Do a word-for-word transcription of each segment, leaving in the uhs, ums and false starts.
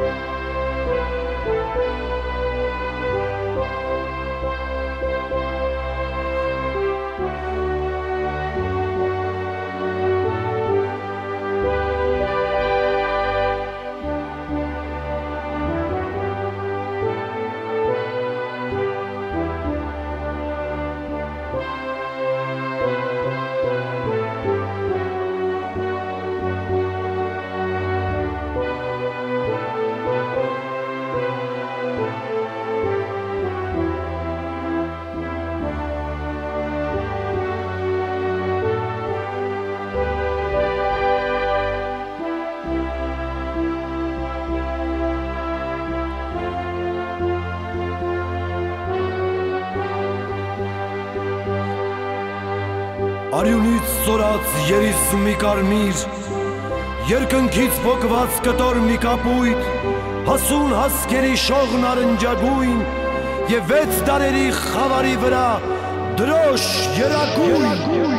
Արյունից սորած երիս մի կարմիր, երկնքից փոկված կտոր մի կապույտ, հասուն հասկերի շողն արնջագույն և վեց դարերի խավարի վրա դրոշ երագույն։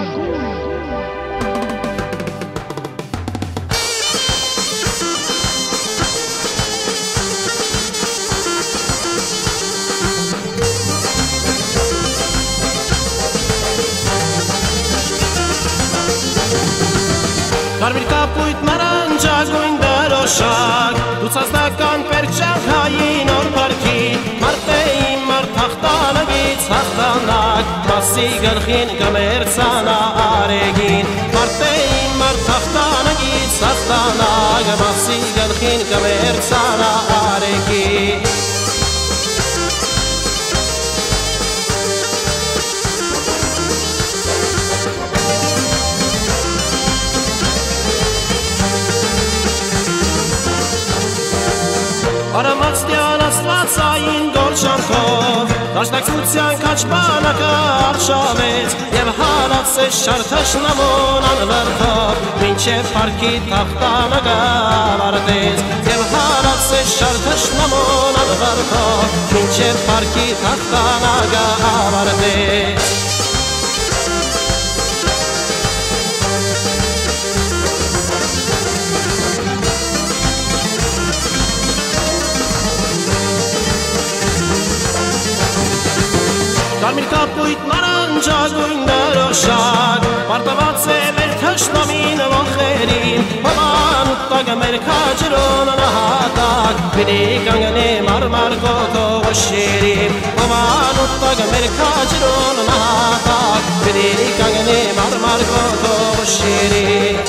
Կարմիր կապույտ նարնջագույն դրոշակ, լուսազնական պերճախային օր պարքի, մարտեին մարդ հաղթանակից հաղթանակ, մասի գլխին կմերցանա արեգին, մարտեին մարդ հաղթանակից հաղթանակ, մասի գլխին կմերցանա արեգին։ Արամացտյան աստվածային գորջանքով դաշնակցության կաչպանակը արշավեց և հարացեց շարթաշնամոն անվրդով մինչև պարքի թաղթանակը ավարտեց և հարացեց շարթաշնամոն անվրդով մինչև պարքի թաղթանակը ավարտեց։ Կարմիր կապույտ նարնջագույն դրոշակ, պարտված է մեր թշնամին ոխերին, հոման ուտագը մեր քաջրոն անահատակ, պիտի կանգնի մարմար գոտով շիրին, հոման ուտագը մեր քաջրոն անահատակ, պիտի կանգնի մարմար գոտով շիրին։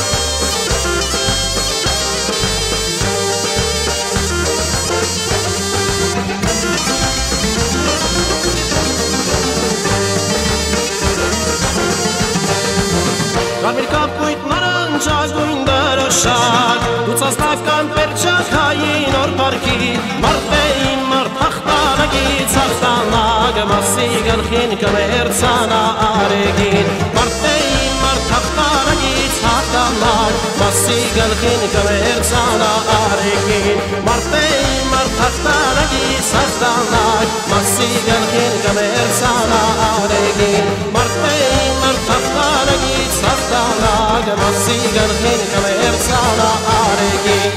Կարմիր կապույտ նարնջագույն դրոշակ, լուսազնական պերճախային օր պարքի, մարտեին մարդ հաղթանակից հաղթանակ, մասի գլխին կմերցանա արեգին, մարտեին մարդ հաղթանակից հաղթանակ, մասի գլխին կմերցանա արեգին, մարտեին մարդ հաղթանակից հաղթանակ, մասի գլխին կմերցանա արեգին, մարտեին մարդ հաղթանակից հաղթանակ, մասի գլխին կմերցանա արեգին։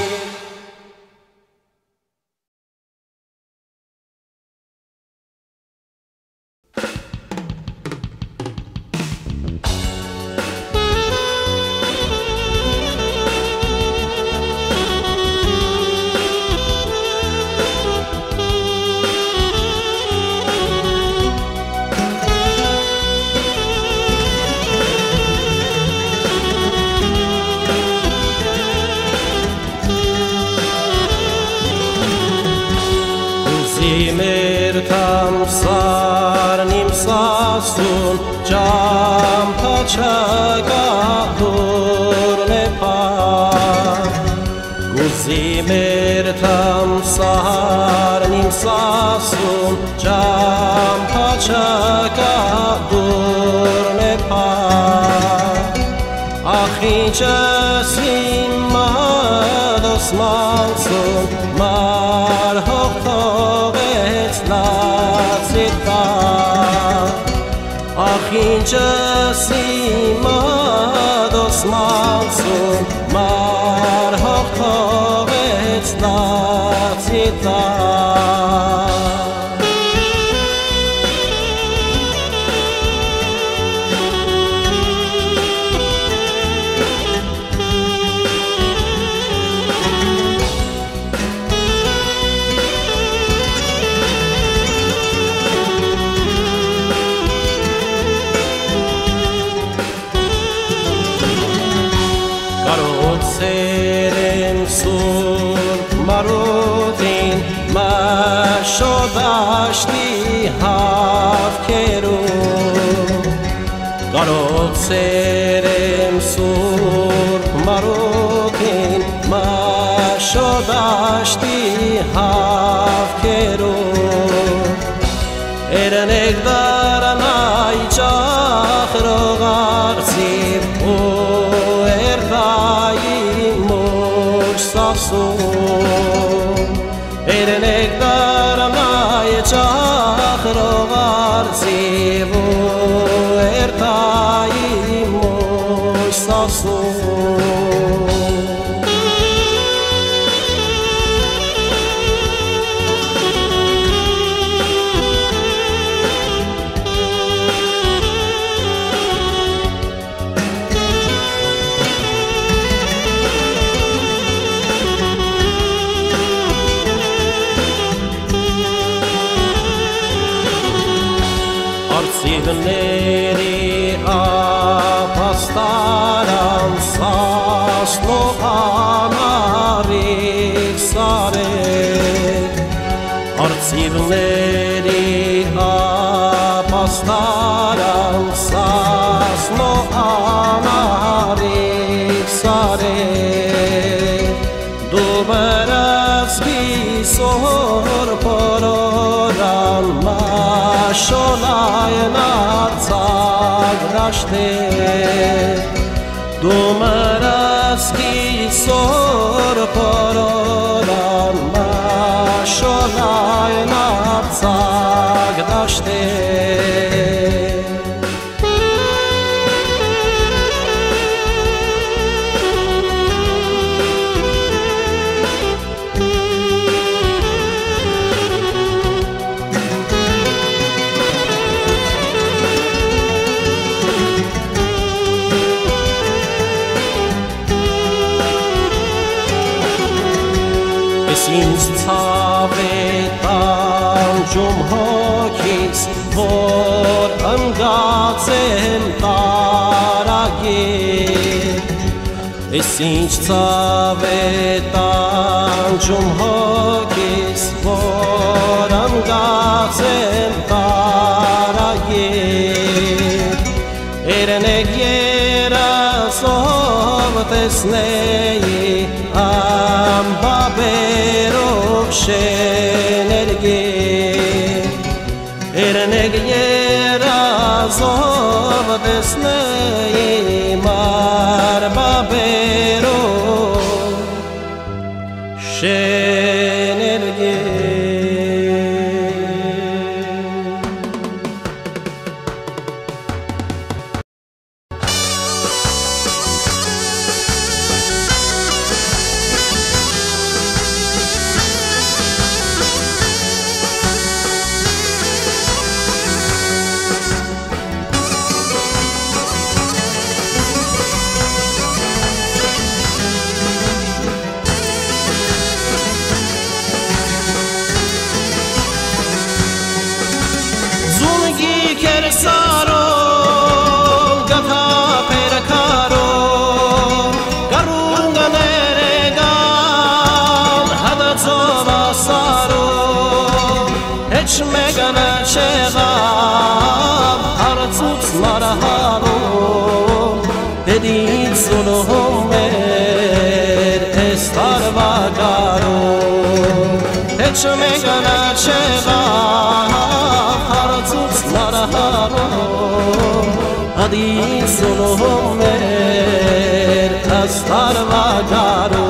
Մեր թամսարն իմ սասուն ճամփաչակահուրն է փակ Գուզի մեր թամսարն իմ սասուն ճամփաչակահուրն է փակ Ախ ինչս իմ մադոս մանցուն մար հողթող Ախ ինչս իմ ադոս մանցուն մար հողթողեց նա ta Կարոցերեմ սուրբ մարութին մաշոդաշտի հավքերում Կարոցերեմ սուրբ մարութին մաշոդաշտի հավքերում Երնեք դարանայ ճախրող արծիվ ու Երնեք դարանայ ճախրող արծիվ ու երթայի մոշ սասում Արծիվների ապաստարան սասնող անարիք սարեք Արծիվների ապաստարան սասնող անարիք սարեք Դու բրացվի սոր պորորան Շոլայն արցակ դաշտեր Դու մրացքի սոր պորորան Շոլայն արցակ դաշտեր Ինձ ցավ է տանջում հոգիս, որ ընկած եմ տարագիր Ես ինչ ցավ է տանջում հոգիս, որ ընկած եմ տարագիր Երնեք երազով տեսնեի ամբաբերով շեներգիր Երնեք երազով տեսնեի մարբաբերով շեներգիր Սարով գաթափեր քարով գարունգներ եկան հատածով ասարով հեչ մեկը չեղավ հարցուց մարահարով դედից ուլում էր էս տարվա գարով հեչ մեկը չեղավ հարցուց մարահարով Adis ulomer astar vagaro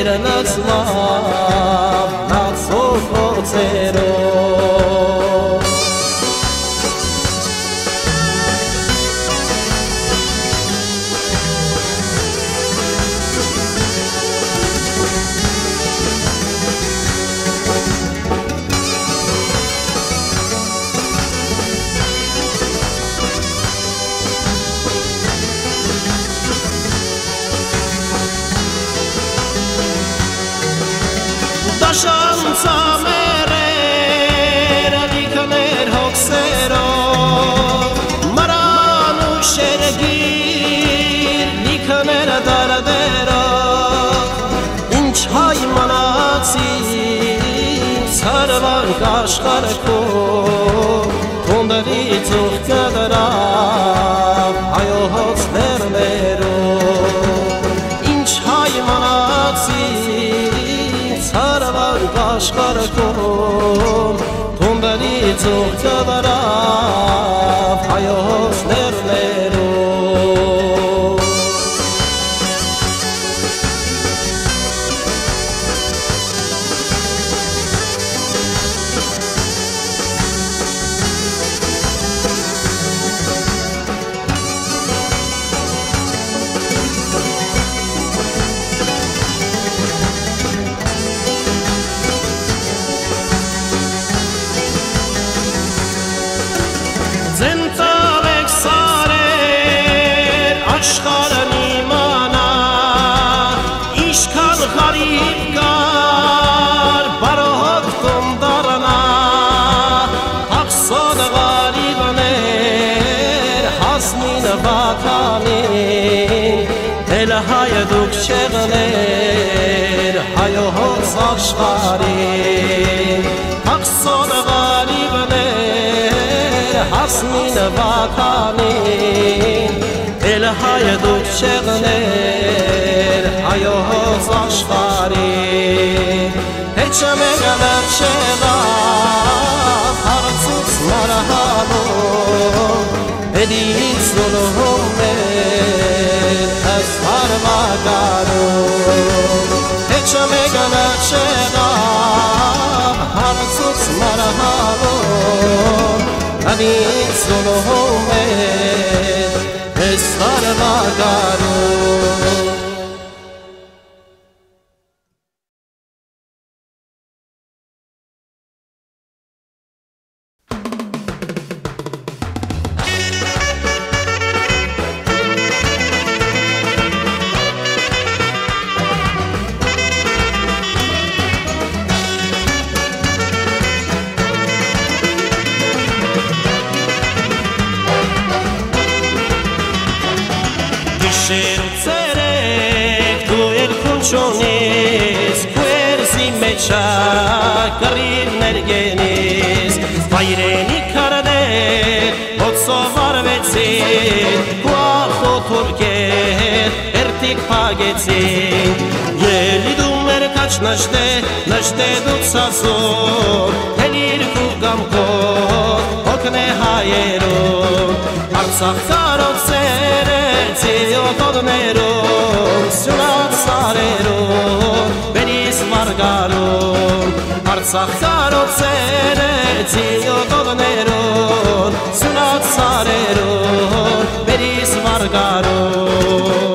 երնացմավ նացող խոցերով Շանցամերեր լիքներ հոգսերով մրան ու շերգիր լիքներ դարդերով ինչ հայ մնացին սարվանք աշխարհքով թոնդերի ծուխ կդրավ հայոց լերներով ինչ հայ մնացին սարվանք աշխարհքով թոնդերի ծուխ կդրավ հայոց լերներով Զենտավեք սարեր աշխարհն իմանա Իշքան խարիվ կար բարոհոտ կոնդարանա Աղսոտ ғարիվներ հասմին վատանին Էլ հայը դուք չեղներ հայոց աշխարհին Աղսոտ հասմին վատանին էլ հայը դուք չեղներ հայոց աշխարհին Հեչը մեկը չեղավ հարցուց մարահալով Էդից նոլոհում էր այս հարվագարով Հեչը մեկը չեղավ հարցուց մարահալով Անից նոլոհում էր այս հարվագարով Գիշեր ու ցերեկ դու երկուն չունիս Քուերզի մեջ կռիվներ գենիս Վայրենի քարներ հոցով արվեցին Քուախոտ ուրկեր երտիկ պագեցին Ելիդում էր կաչ նշտե նշտե դու ցազոր Հելիր կու գամքով հոգնե հայերում Արցախ կարոցեր Ոտոդներում, սյունած սարերում, բերիս մարգարում Արցախ կարոցեր էցի ոտոդներում, սյունած սարերում, բերիս մարգարում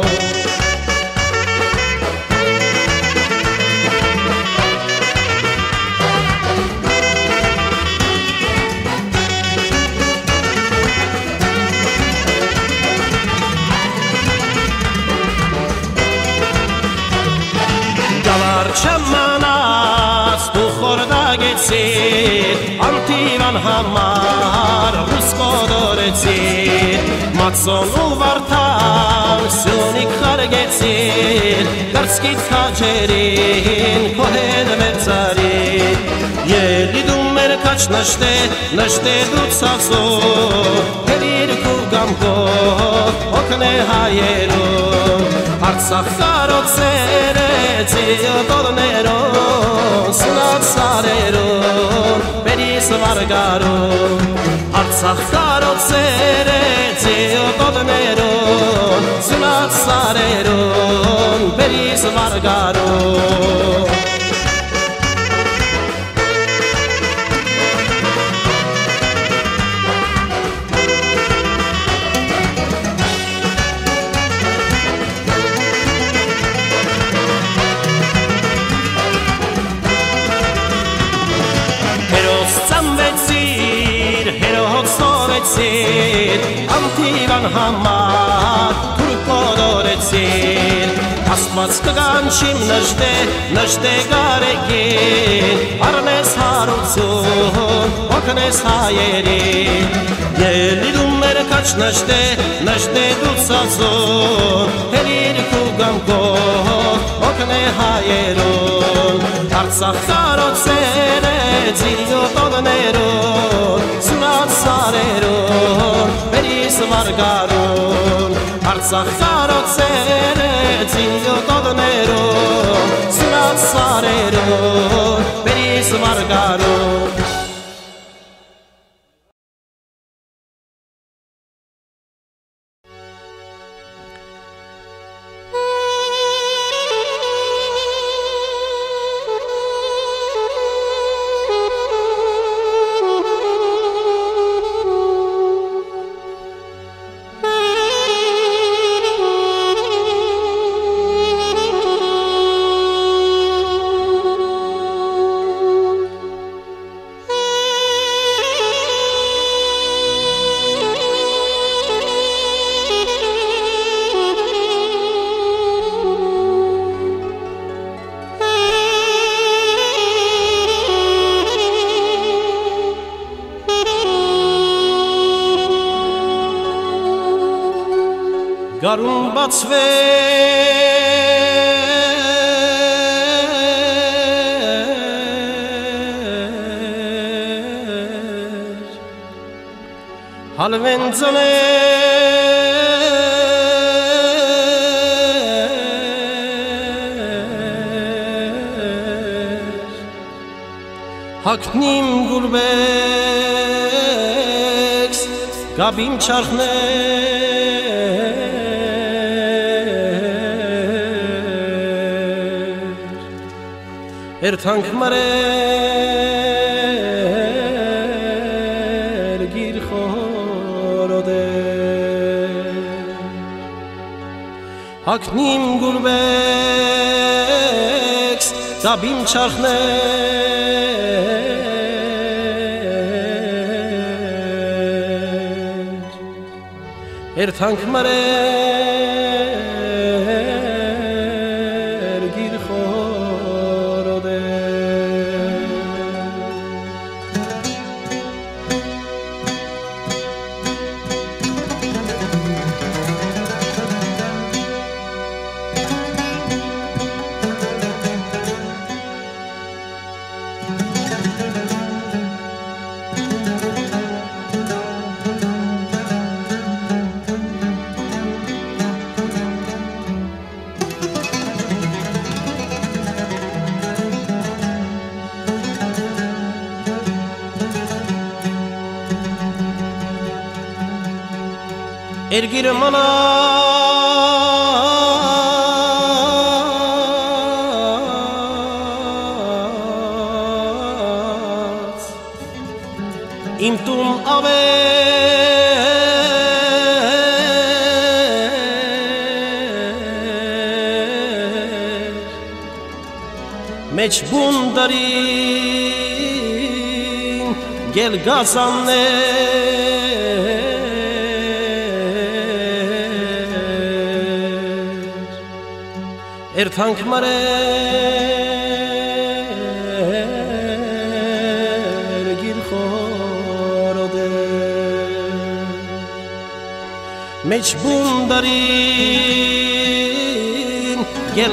Չմանած դու խորդագեցիր Անտիվան համար ռուս կոդորեցիր Մացոն ու վարդան սյունիք խարգեցիր Կրծքիդ քաջերին քոհեն մեծարին Ելիդում մեր կաչ նշտե նշտե դու ցածով Հելիր կու գամքով հոգնե հայերում Արցախ կարոցեր էցի ոտոդներում Սնած սարերում բերիս վարգարում Արցախ Արցախ կարոցերեց ոտներուն Սունած սարերուն բերիս վարգարուն Անտիվան համար թուրք կորորեցին Աստված կգանչիմ նժդե, նժդե գարեկին Արնես հարություն, օգնես հայերին Ելիդում մեր կաչ նժդե, նժդե դուցածուն Հերիր կուգամքով, օգնե հայերուն Արցախ կարոցերեց իլյոտողներուն Սունած սարերուն Բերիս վարգարուն Արցախ կարոցերեց իլյոտողներուն Սունած սարերուն Բերիս վարգարուն Գարուն բացվեր Հալվեն ձներ Հակնիմ գուրբեքս Գաբիմ չարխներ Երթանք մարեր գիր խորոդեր Հակնիմ գուրբեքս ծաբիմ չարխներ Երթանք մարեր գիր խորոդեր Ergir manat Imtum aver Meç bundarin Gel gazanner Երթանք մարեր գիր խորոդեր Մեջ բունդարին գել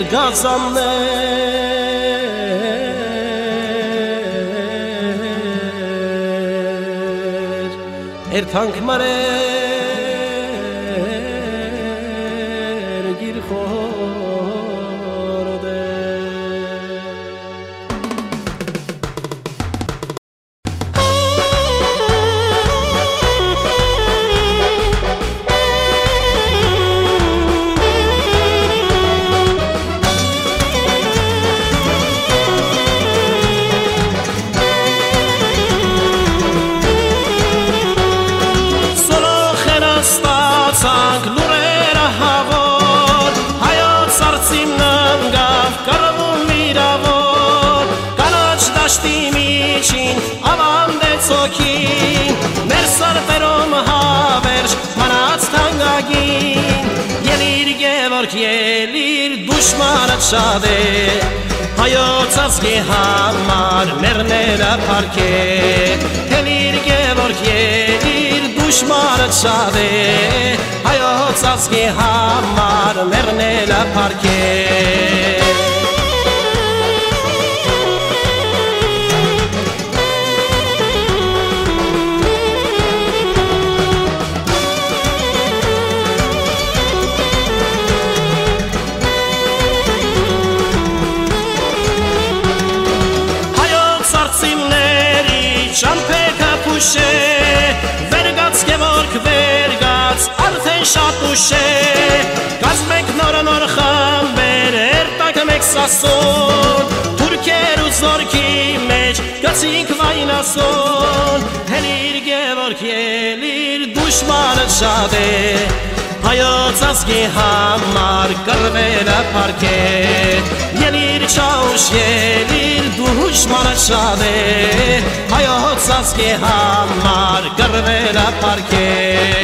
գազաններ Երթանք մարեր գիր խորոդեր դուշմանը շատ է հայոց ազգի համար մեռնելը փառք է Հելիր Գևորգ ելիր դուշմանը շատ է հայոց ազգի համար մեռնելը փառք է Վերգաց Գևորգ վերգաց արդեն շատ ուշ է Կազմենք նոր նոր խմբեր երտակը մեկ սասուն Թուրքեր ու զորքի մեջ գցինք վայնասուն Հելիր Գևորգ ելիր դուշմանը շատ է հայոց ազգի համար կռվելը փառք է Ելիր Չաուշ ելիր դուշմանը շատ է հայոց ազգի համար կռվելը փառք է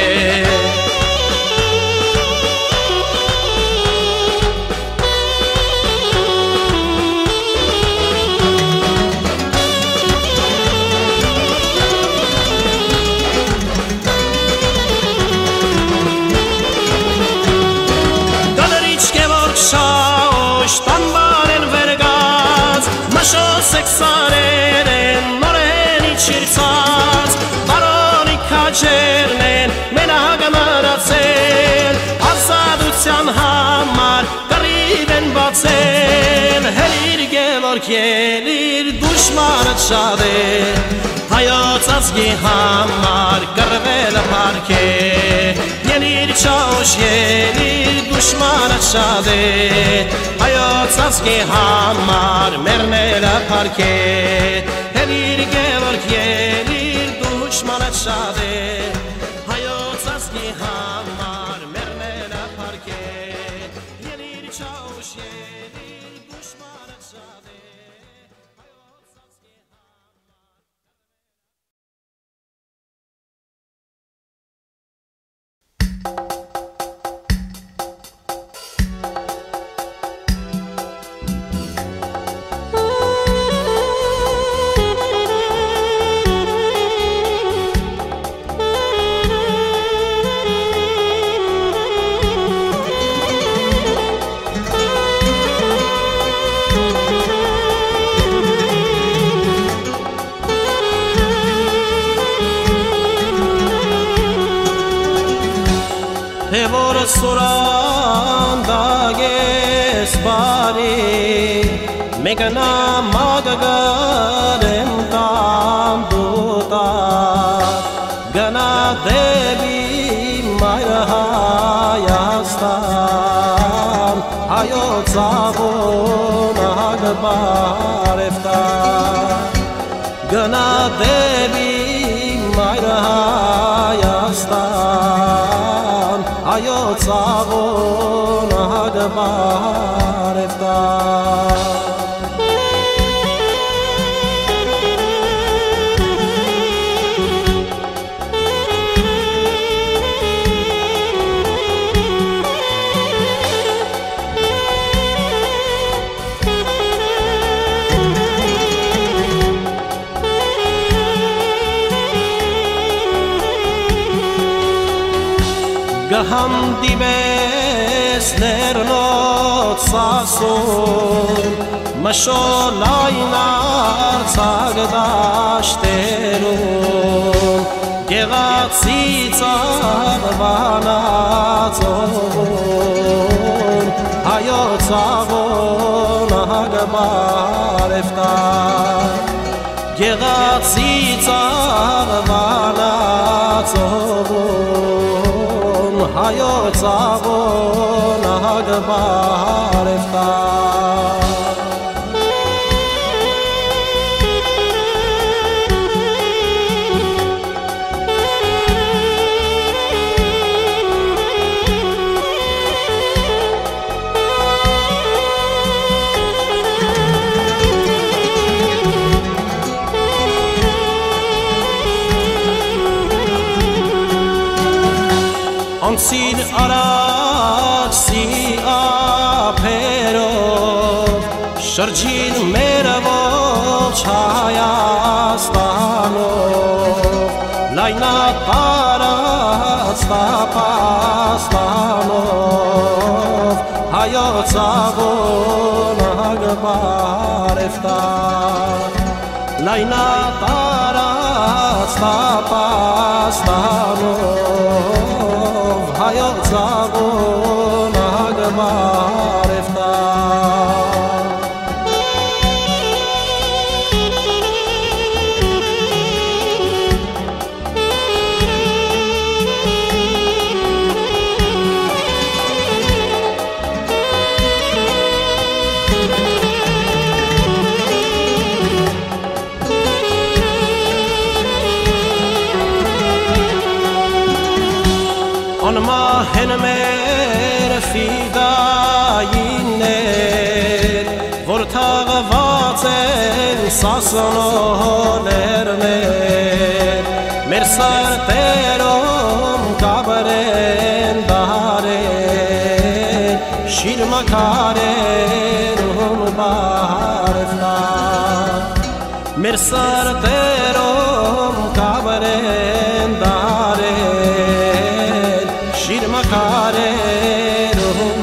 Սարեր են նորենի չիրցած Բարոնի քաջերն են մենակ մնացել Ազատության համար կռիվ են բացել Հելիր Գևորգ ելիր դուշմանը շատ է հայոց ազգի համար կռվելը փառք է Ելիր Չաուշ ելիր դուշմանը շատ է հայոց ազգի համար մեռնելը փառք է Հելիր Գևորգ ելիր դուշմանը շատ է հայոց ազգի համար մեռնելը փառք է Ելիր Չաուշ ելիր դուշմանը շատ է Սորան դագես բարի Մեկնա մագգարեմ տամ դուտա Գնա դեպի մայր Հայաստան Հայոց աղոն աղբարևտա Գնա դեպի մայր Հայաստան Հայոց աղոն աղբարևտա Գհանդիվես ներնոց ասում Մշոլայն արցակ դաշտերում Գեղացի ծաղվանածովում Հայոց աղոն աղբարևտա Գեղացի ծաղվանածովում Հայոց աղոն աղբարևտա Անցին արաքսի ափեր Շրջին մեր ողջ Հայաստանով լայնատ տարած տապաստանով հայոց աղոնակ բարևտար լայնատ տարած տապաստանով հայոց աղոնակ բարևտար Անմահեն մեր ֆիդայիններ, որ թաղված են սասնոներներ, մեր սրտերում կաբրեն դարեր, շիրմակարերում բարևտար, մեր սրտերում կաբրեն դարեր, շիրմակարերում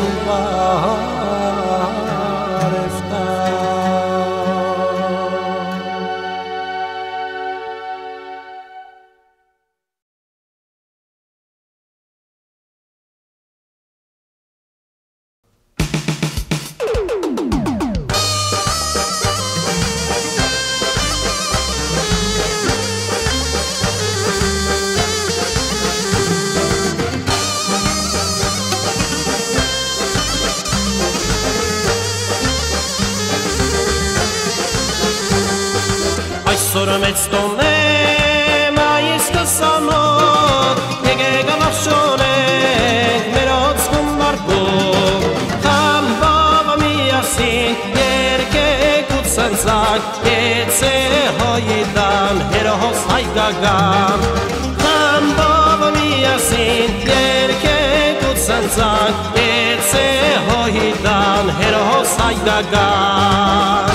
Այսօր մեծ տոնեմ այս կսամոտ, եկեք ավախշոնենք մեր օծքում վարկում, խամբով միասին երկեք ու ծնծակ, եծե հոյիդան հերոս հայգագան, խամբով միասին երկեք ու ծնծակ, եծե հոյիդան հերոս հայգագան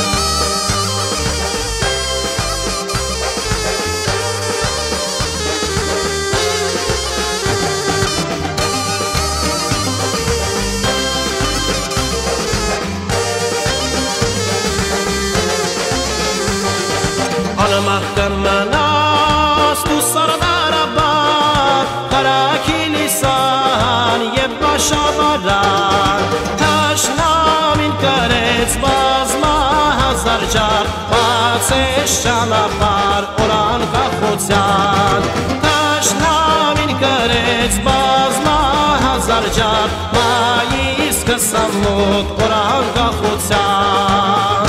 Անմահ կմնաս դու սարդարաբար, կարաքիլիսան և բաշավարան, թաշնամին կրեց բազմահազար ջար, բացես ճանապարհ օրանկախության, թաշնամին կրեց բազմահազար ջար, մայիս կսամոտ օրանկախության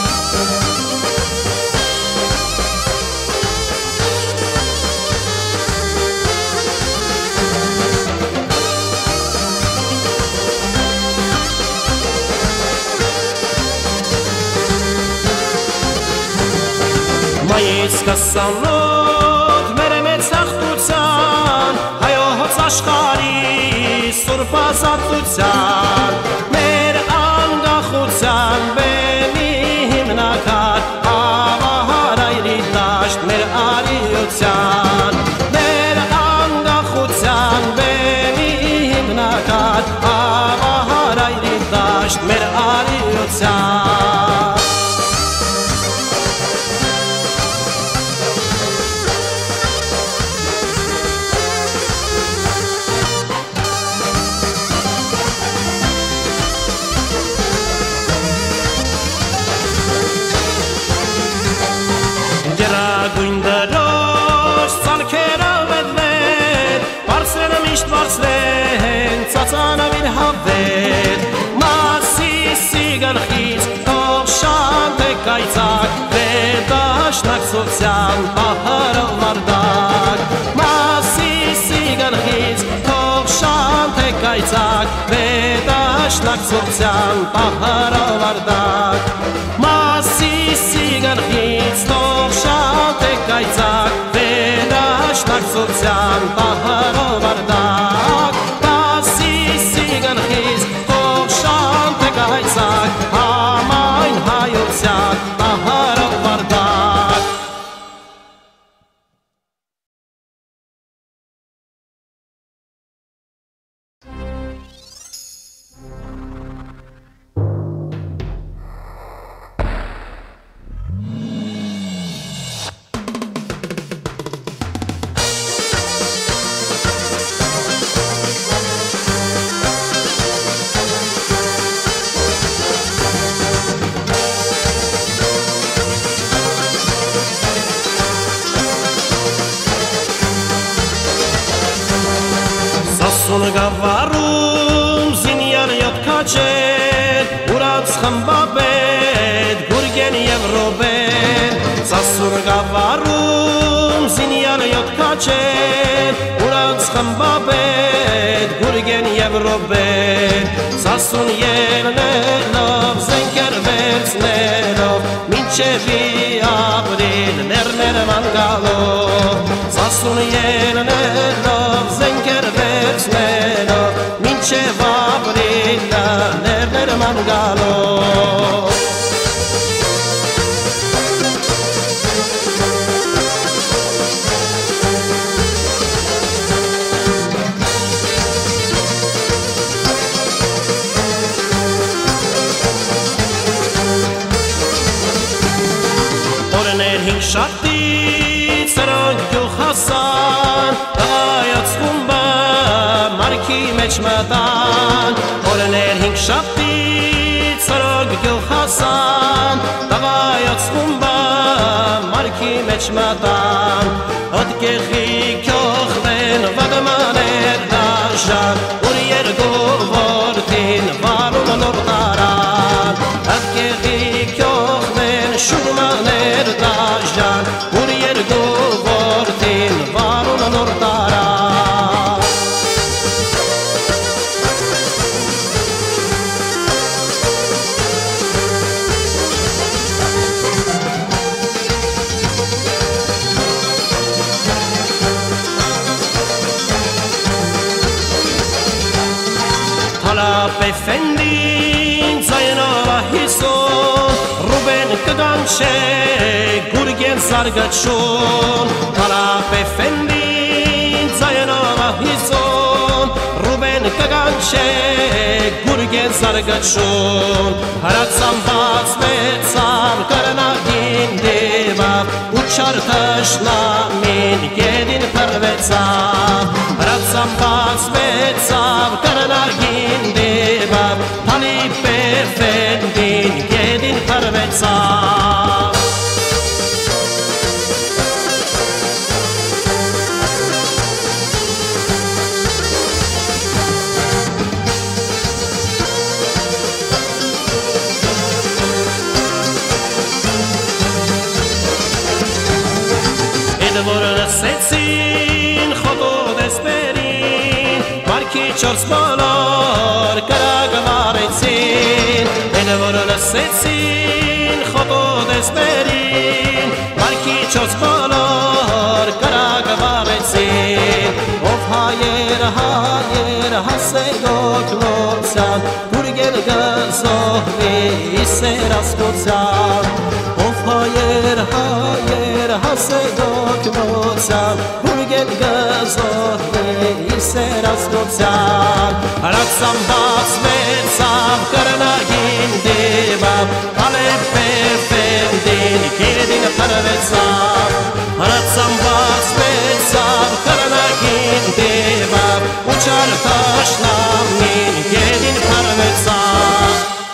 Մայիս կսամոտ մեր մեծ հաղթության, հայոց աշխարհի սուրբ ազատության, մեր անկախության բեմի հիմնակար, ավահարայրի դաշտ մեր արիության, մեր անկախության բեմի հիմնակար, ավահարայրի դաշտ մեր արիության Գերագույն դրոշ ծալքերով էդվեր, բարձրերը միշտ բարձրեն, ծածանավին հավեր, Մասիսի գլխից թող շանթեք կայծակ, վերդաշնակցության պահարով վարդակ, Մասիսի գլխից թող շանթեք կայծակ, վերդաշնակցության պահարով վարդակ, Մասիսի գլխից թող շանթեք կայծակ, վերդաշնակցության պահարով վարդակ, Մասիսի գլխից թող շանթեք կայծակ, համայ tahara vardak. Sun gavarum zinyar yot kaçet Urats khambabet gurgen yevrobet Sasun gavarum zinyar yot kaçet Urats khambabet gurgen yevrobet Sasun yerne lov zenker vers nerov Minchevi abril ner ner mangalo Sasun yerne lov zenker vers nerov Minchevi abril ner ner mangalo Shakti sarang yo Hasan ayat skumba marki mechmatan Olener hing Shakti sarang yo Hasan ayat skumba marki mechmatan Od gehi kyoch ben vadmaner dajan urier govortin varun nortaran Od gehi kyoch ben shurmaner dajan urier govortin varun nortaran Talap efendin zayna hiso Ruben Kıdançe gurgen sargaçon Talap efendin zayna hizon Ruben Kıdançe gurgen sargaçon Haratsam bas betsam karna gindeva Uçar taşla min gedin parvetsam Haratsam bas betsam karna gindeva Talip efendin gedin parvetsam Edvorna setsin khotod esperin Marki chors balar karag varetsin Edvorna setsin khotod esperin Marki chors balar karag varetsin Of hayer hayer hasedok lotsan Gurgen gazohvi iseras kotsan Of hayer hayer hasedok lotsan Gurgen gazohvi iseras kotsan Haratsam bas betsam karna gindevab Alep efendin kedin parvetsam Haratsam bas betsam karna gindevab Uçar taşla min kedin parvetsam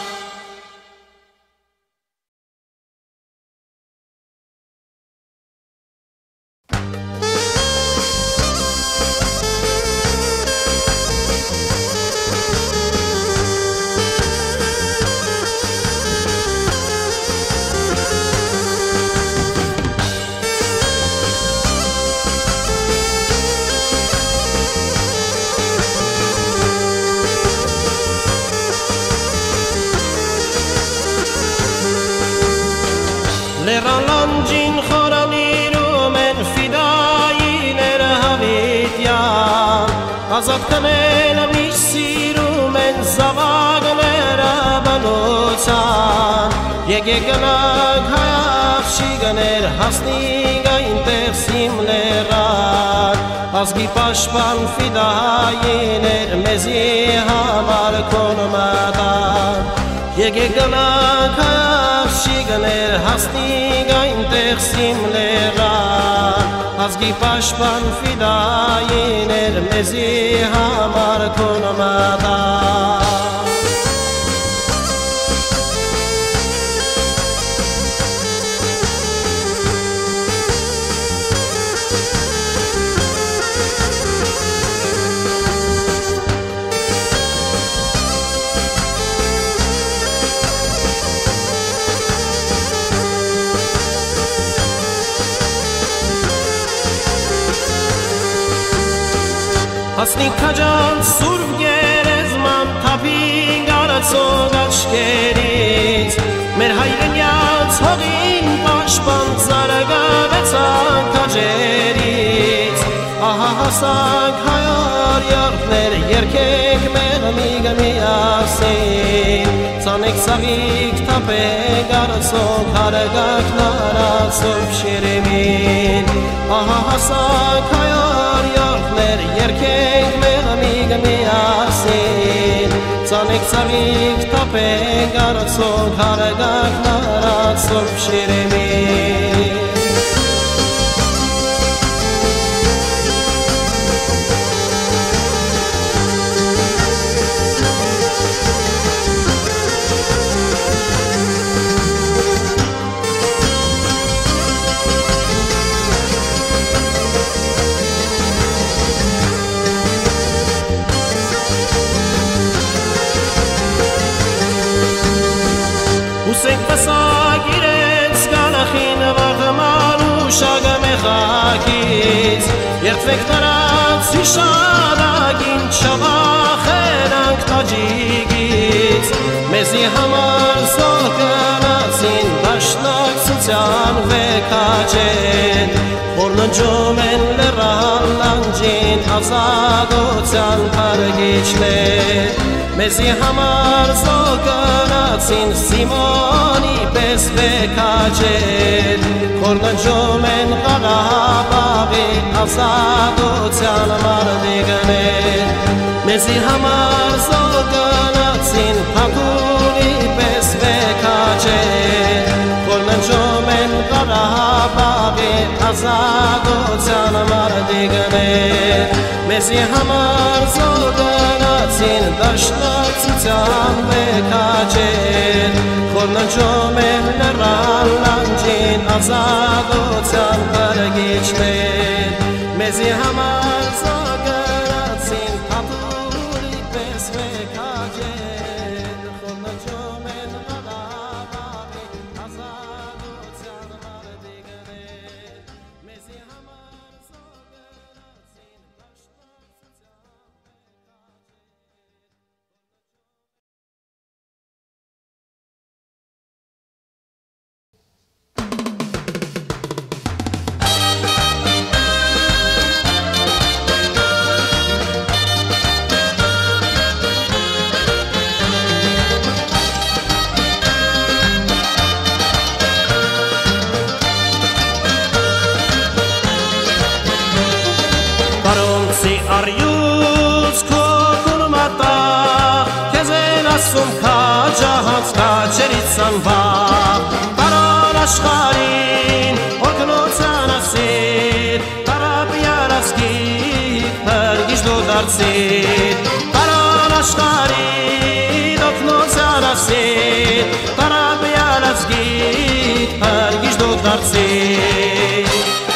Leralanjin khoraniru men fidai nerhavit yan Azat kamen amisiru men zavag nerabanutan Yege galag հասնիք այնտեղ սիմլերան ազգի պաշտպան ֆիդայիներ մեզի համար քոն մատան Եկեք գնանք աշիգներ հասնիք այնտեղ սիմլերան ազգի պաշտպան ֆիդայիներ մեզի համար քոն մատան Հասնիք քաջան սուրբ գերեզման թափին գարացող աչքերից մեր հայրենյաց հողին պաշտպան զարգավեցան քաջերից ահա հասանք հայար յարդներ երգեք մեղմիգ միասին ցանեք ցավիք թափեք գարացող հարգակ նարացող շիրիմին ահա հասանք հայար յարդներ երգեք մեղմիգ միասին ցանեք ցավիք թափեք գարացող հարգակ նարացող շիրիմին Ուսենք պսակ իրենց գանախին վաղման ու շագը մեխակից Երդվեք նրանց հիշադագին չավախենանք տաջիկից Մեզի համար զոհգնացին դաշնակցության վեքաչեն Որ նջում են լրան լանջին ազատության պարգիչներ Մեզի համար զոհգնացին Սիմոնի պես վեքաչեր Որ նջում են Ղարաբաղի ազատության մարդիկներ Մեզի համար զոհգնացին Փակունի պես վեքաչեր Որ նջում են Ղարաբաղի ազատության մարդիկներ Մեզի համար զոհգնացին դաշնակցության վեքաչեր Որ նջում են լրան լանջին ազատության պարգիչներ Մեզի համար զոհգնացին Փափուրի պես վեքաչեր Որ նջում են Ղարաբաղի ազատության մարդիկներ Մեզի համար զոհգնացին Արյուց քոքուն մատա Քեզ են ասում քաջահանց քաջերից անվաղ Տարան աշխարին օրգնոցան ասիր Տարապյար ասկիտ պրգիշ դու դարձիր Տարան աշխարին օրգնոցան ասիր Տարապյար ասկիտ պրգիշ դու դարձիր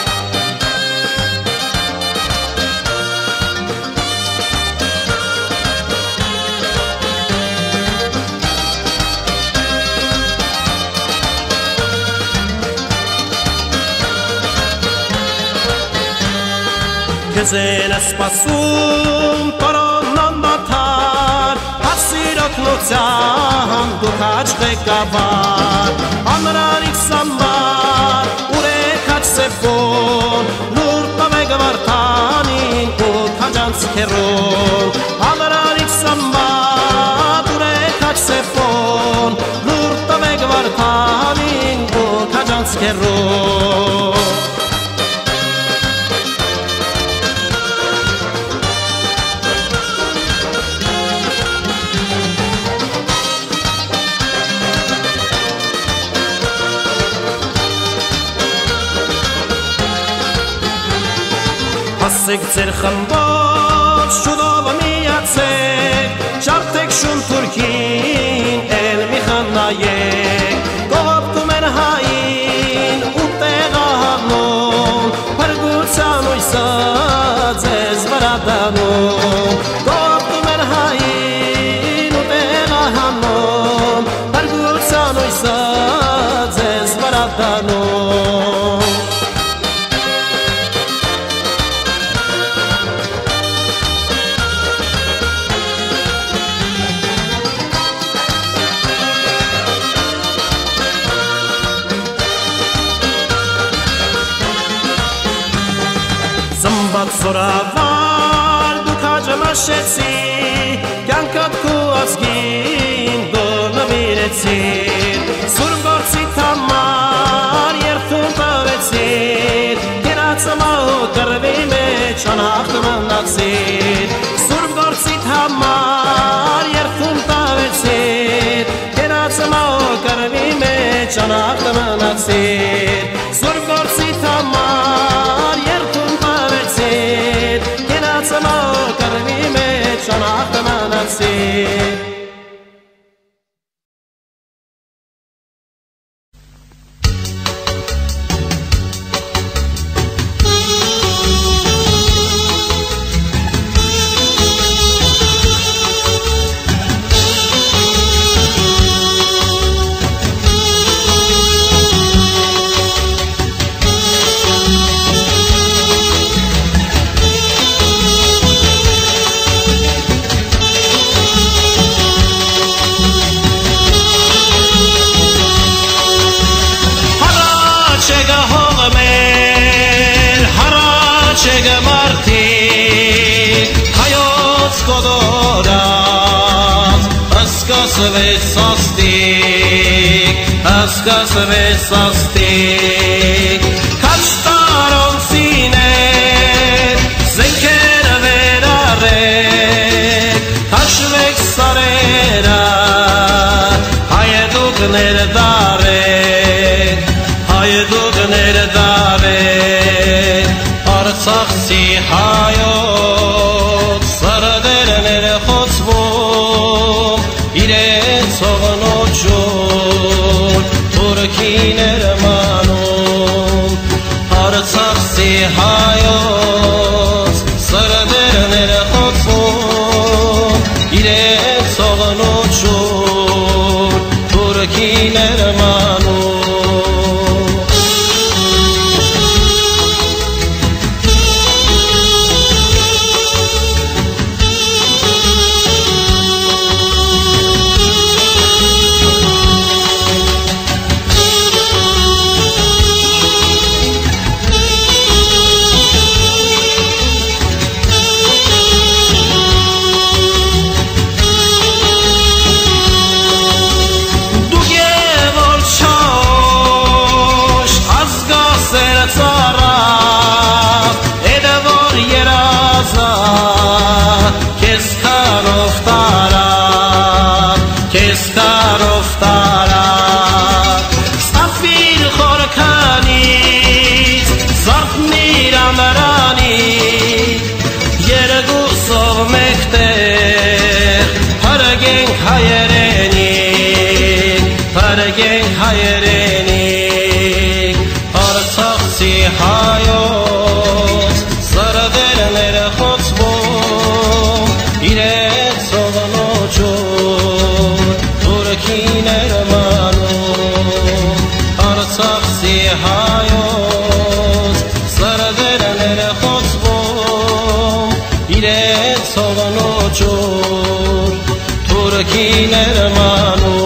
Քեզ են սպասում պարոնան բաթար Հասիր օգնության դու քաջ ղեկավար Անրանիք սամբար ուրեք քաջ սեփոն Նուր տավեգ վարդանին ու քաջանց քերոն Անրանիք սամբար ուրեք քաջ սեփոն Նուր տավեգ վարդանին ու քաջանց քերոն ասեք ձեր խմբոց շուտով միացեք, ջարդեք շուն թուրքին, էլ մի խնայեք, կողոպտում են հային ու տեղահանում, փրկության հույսը ձեզ վրա դնում, կողոպտում են հային ու տեղահանում, փրկության հույսը ձեզ վրա դնում. Զմբաց զորավար դու քաջը մաշեցի, կյանքդ քու ազգին դու նվիրեցիր, սուրբ գործիդ համար երդում տվեցիր, կերածը մահու կռվի մեջ անհաղթ մնացիր, սուրբ գործիդ համար երդում տվեցիր, կերածը մահու կռվի մեջ անհաղթ մնացիր, սուրբ գործիդ համար երդում տվեցիր, կերածը մահու կռվի մեջ անհաղթ մնացիր. Ասկասվեսաստիկ քաչ տարոնցիներ զենքերը վերարեք հաշվեք սարերը հայեդուկներ դարեք հայեդուկներ դարեք Արցախցի հայոց սրդերներ խոցվում իրենց ողնոջում Թուրքիներ մանում Արցախցի հայոց սրդերներ խոցվում իրենց ողնոջում Թուրքիներ մանում հայոց սրդերներ խոցվում իրենց ողնոջում Թուրքիներ մանում Արցախցի հայոց սրդերներ խոցվում իրենց ողնոջում Թուրքիներ մանում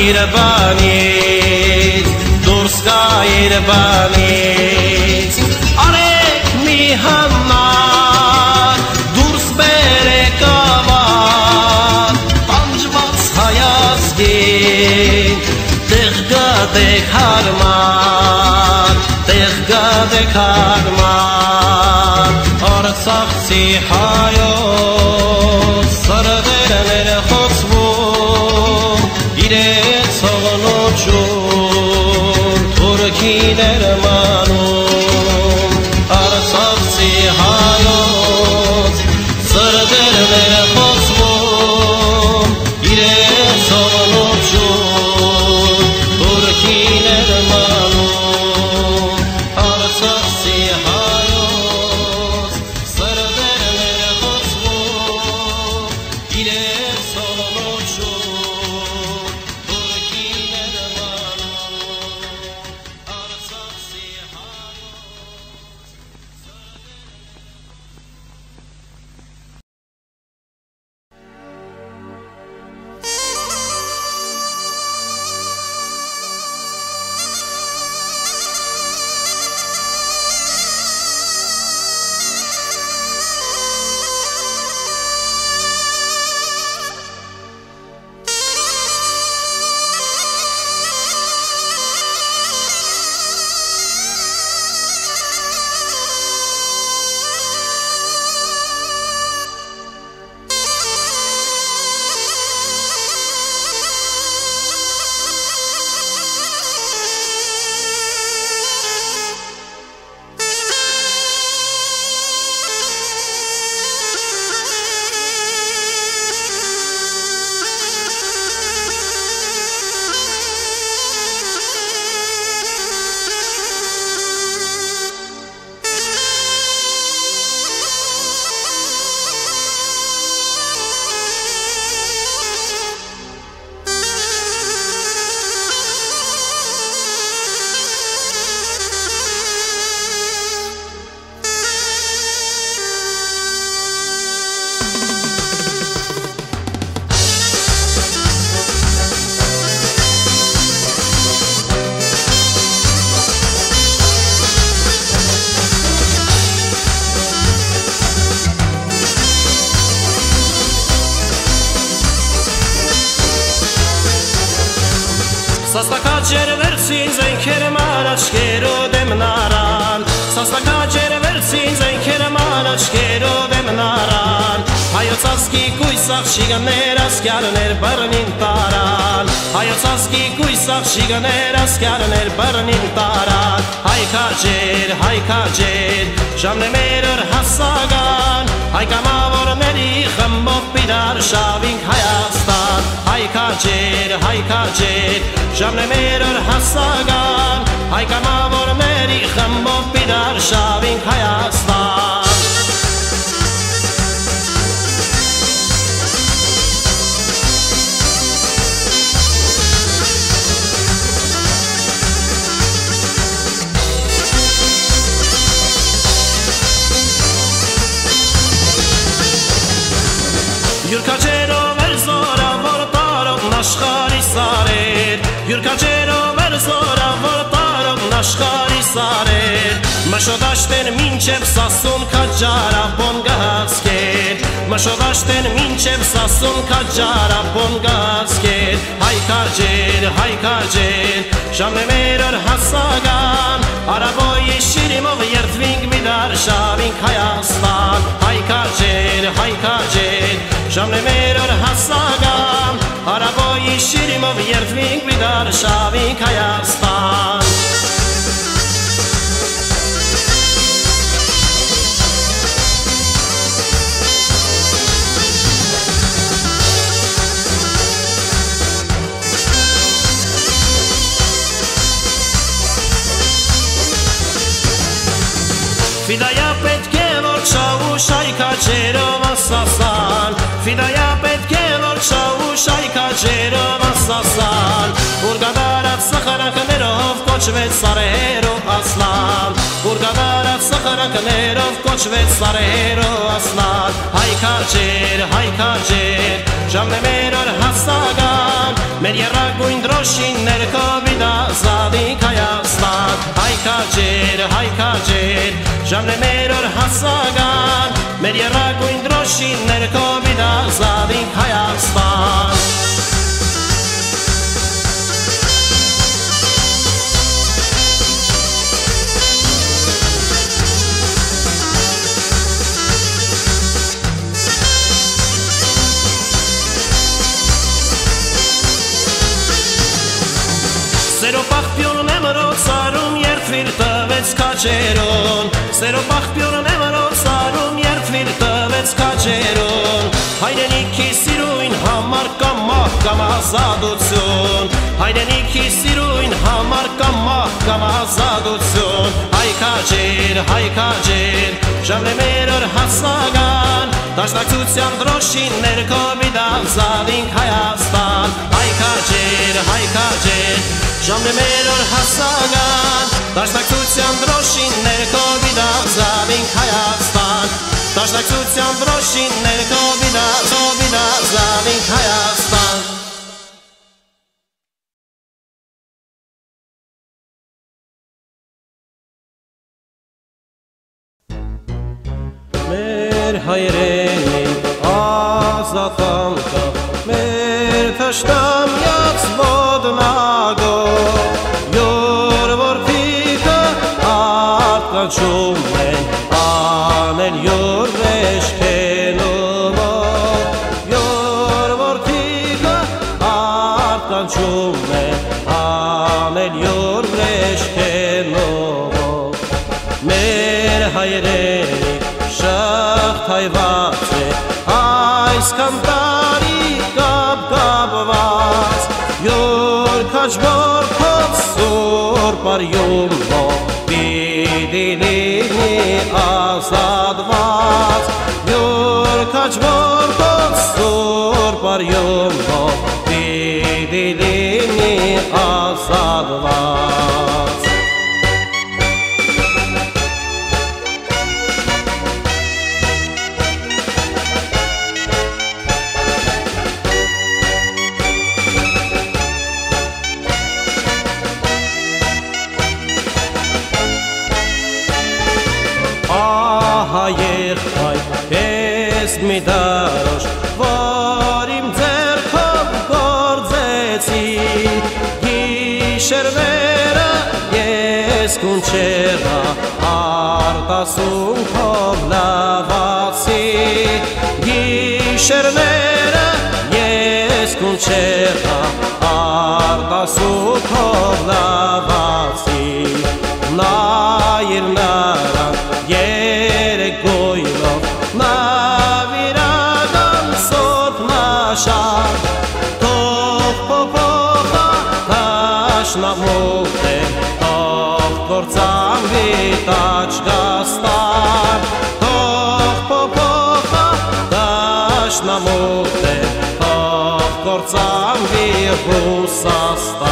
Irbanit, Durska Irbanit. Arek mi hanna, Durs berekavat, Anjvats hayazgin, Deggadek harman, Deggadek harman. Artsakh tzihayot, Sarderener chotzvum, Iret sonochur, Turkiner manum. Artsakh tzihayot, Sarderener chotzvum, Iret sonochur, Turkiner manum. Artsakh tzihayot, Sarderener chotzvum, Iret sonochur, Turkiner manum. Artsakh Sastakacer versin zenkerman aşkero demnaran. Sastakacer versin zenkerman aşkero demnaran. Hayotsaski kuysaq shiganer askarner barnin taran. Hayotsaski kuysaq shiganer askarner barnin taran. Haykacer, haykacer, jamne meror hasagan. Haykamavor neri khambov pidar shavink hayastan. Haykacer, haykacer, jamne meror hasagan. Haykamavor neri khambov pidar shavink hayastan. Yurkacero verzora vortarok nashkhari sarer. Yurkacero verzora vortarok nashkhari sarer. Mashodashten minchev sasun kajara bongasker. Mashodashten minchev sasun kajara bongasker. Haykacer, haykacer, shamne meror hasagan. Araboy shirimov yertving midar shavink hayastan. Haykacer, haykacer, shamne meror hasagan. Araboy shirimov yertving midar shavink hayastan. Fidaya petke vorchau shaykacero vasasan. Fidaya petke vorchau shaykacero vasasan. Urgadarat sakharak nerov kochvet sarero aslan. Urgadarat sakharak nerov kochvet sarero aslan. Haykacer, haykacer, jamne meror hasagan. մեր եռագույն դրոշին ներքովի դա զադիկ Հայաստան Հայ քաջեր, հայ քաջեր, ժամն է մեր օր հասական մեր եռագույն դրոշին ներքովի դա զադիկ Հայաստան Սերով աղբյուրն է մրոցարում երդվիր տվեց կաչերոն Սերով աղբյուրն է մրոցարում երդվիր տվեց կաչերոն Հայրենիքի սիրույն համար կամ մահ կամ ազատություն Հայրենիքի սիրույն համար կամ մահ կամ ազատություն Հայ քաջեր, հայ քաջեր, ժամն է մեր օր հասական Դաշնակցության դրոշին ներքովի դա զադինք Հայաստան Հայ քաջեր, հայ քաջեր Ժամն է մեր օր հասական Դաշնակցության դրոշին ներքովի դա զադինք Հայաստան Դաշնակցության դրոշին ներքովի դա զադինք Հայաստան Մեր հայրենի ազատանքը մեր թշնամյաց ոտնագով յուր որդիքը արտկանչում են անել յուր ռեշքենովով յուր որդիքը արտկանչում են անել յուր ռեշքենովով մեր հայրենի շղթայված է այսքան տարի կապ-կապված յուր քաջբորքով սուրբ արյունով պիտի լինի ազատված յուր քաջբորքով սուրբ արյունով պիտի լինի ազատված Եղբայր, ես մի դարոշ, որ իմ ձեռքով գործեցի Գիշերները ես կունչեղա, արտասունքով լավացի Գիշերները ես կունչեղա, արտասունքով լավացի Նայր նրան երեք գոյլով նավիրական սոտնաշար Թող փոփոխա դաշնամուտ է Թող կործանվի Տաճկաստան Թող փոփոխա դաշնամուտ է Թող կործանվի Ռուսաստան